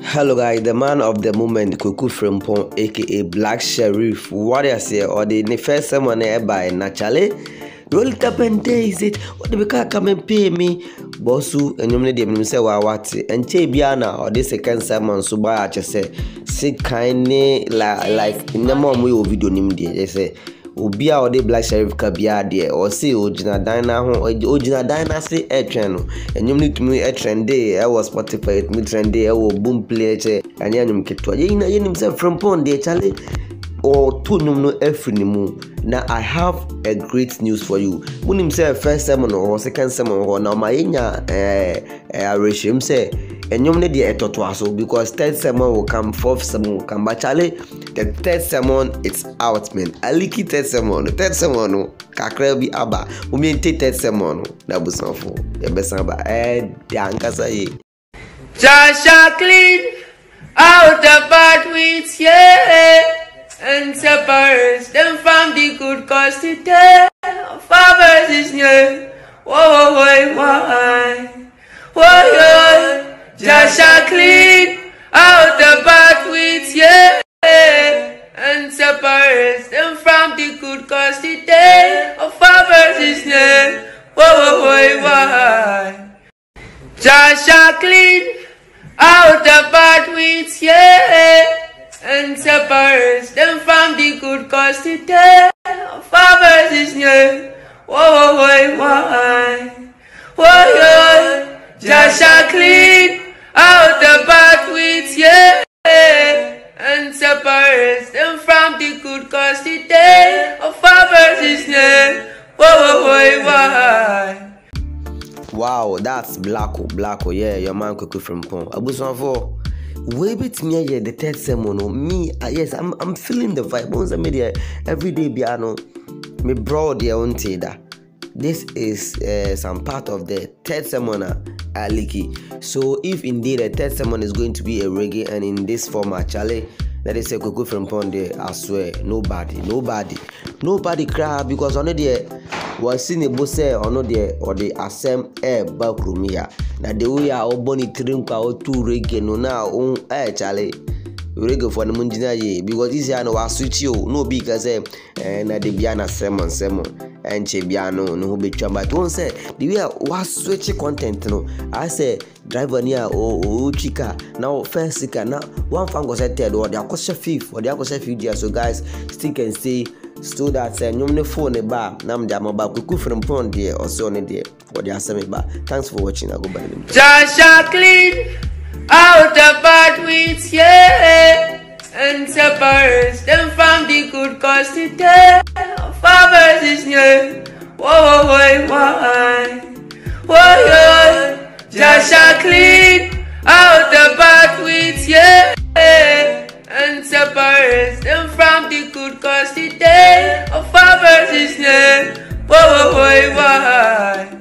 Hello guys, the man of the moment, Kuku Frimpong, aka Black Sheriff. What I say, or the first someone by naturally. Roll it up and days it. What the car come and pay me? Bossu, and you need him say, what? And Chabiana, or the second sermon, so by I just say, sit kindly like in the mom we will video him, they say. Obi a ode Black Sheriff ka bia de o se ogina dan na ho ogina dan na se etwen no enyum ni tumi etrend e was Spotify mi trend e wo boom play che anya nyum keto yenim se Frimpong de chale or to nyum no efri ni mu. Now I have a great news for you. Munim say first sermon or second sermon or na ma yenya areshim say enyum ne de etoto aso because third sermon will come, fourth sermon will come, but chale the third sermon it's out, man. Aliki third sermon kakra bi aba umi third sermon na busanfo e besan ba dankasa ye Joshua clean out the bad weeds, yeah, and separates them from the good, cause the day of fathers is near. Why? Joshua clean out the bad weeds, yeah, and separates them from the good, cause the day of fathers is near. Why? Joshua clean out the bad weeds, yeah, and separates them from the good, cause the day of fathers is near. Why? Joshua clean out the bad weeds, yeah, and separates them from the good, cause the day of fathers is near. Why? Wow, that's Blacko, yeah, your man Kuku Frimpong. Abusanfo, way bit me the third sermon. Me, yes, I'm feeling the vibe. Once I made every day piano, me bro the own that. This is some part of the third sermon Aliki. So if indeed the third sermon is going to be a reggae and in this format, Charlie, that is a Kuku Frimpong there, I swear, nobody cry because on the was seen a boss or no there or the assem air bakrumia. Now the way our bonny drink out two reggae no now Charlie. Reggae for the Munjina ye because this year no was switch you no because and the Biana sermon and Chebiano no be chamba. Don't say the way was switch content no. I say driver near chica now first sika now one fan was said or the akosha fifth or the akosha fifth. So guys stick and say so that nyum phone e ba nam dia mobile Kuku Frimpong there or so on there or the asemi ba. Thanks for watching. I go by the name Joshua clean out the bad weeds, yeah, and separates them from the good, cause the day of fathers is near. Why? Joshua clean out the bad weeds, yeah, and separates them from the good, cause the day of fathers is near. Why?